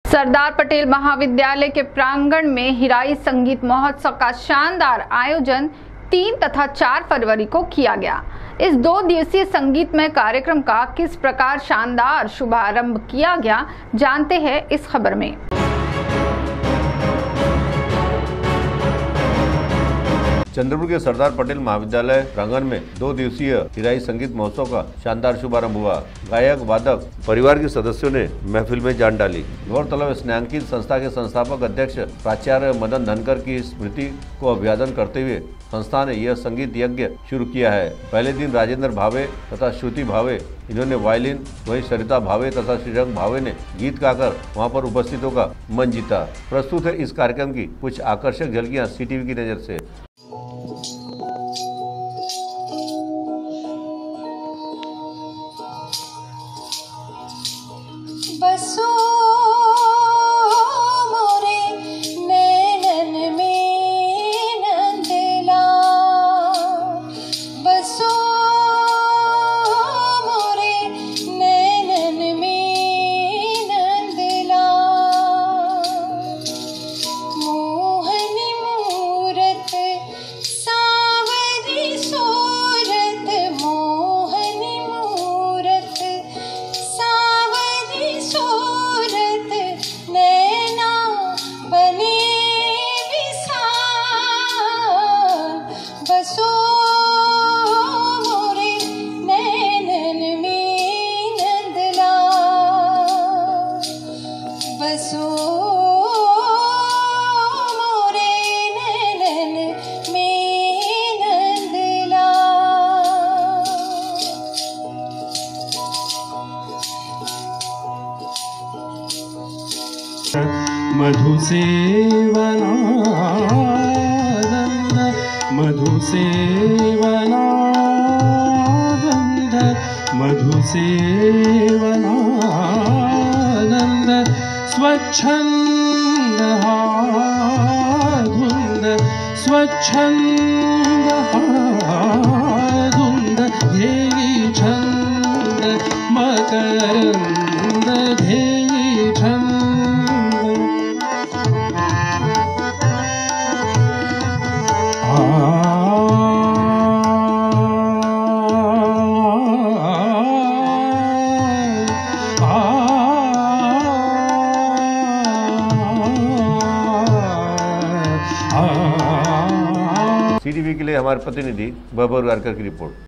सरदार पटेल महाविद्यालय के प्रांगण में हिराई संगीत महोत्सव का शानदार आयोजन 3 तथा 4 फरवरी को किया गया। इस 2 दिवसीय संगीतमय कार्यक्रम का किस प्रकार शानदार शुभारंभ किया गया, जानते हैं इस खबर में। चंद्रपुर के सरदार पटेल महाविद्यालय प्रांगण में 2 दिवसीय हिराई संगीत महोत्सव का शानदार शुभारंभ हुआ। गायक वादक परिवार के सदस्यों ने महफिल में जान डाली। गौरतलब स्नेहांकित संस्था के संस्थापक अध्यक्ष प्राचार्य मदन धनकर की स्मृति को अभिवादन करते हुए संस्था ने यह संगीत यज्ञ शुरू किया है। पहले दिन राजेंद्र भावे तथा श्रुति भावे इन्होंने वायलिन, वहीं सरिता भावे तथा श्रीरंग भावे ने गीत गाकर वहां पर उपस्थितों का मन जीता। प्रस्तुत है इस कार्यक्रम की कुछ आकर्षक झलकियां CTV की नजर से। बसो मोरे नैनन में नंदला, बसो मोरे नैनन में नंदला, मोहनी मूरत सावरी सूरत, मोहनी मूरत सावरी सूरत, नैना बने विशाल, बसो मोरे नैनन में नंदला, बसो मोरे नैनन में नंदला। मधुसेवनानंद स्वच्छंद धुंद ध्येयी छंद मकरंद ध्येयी छंद। CTV के लिए हमारे प्रतिनिधि बबर गारकर की रिपोर्ट।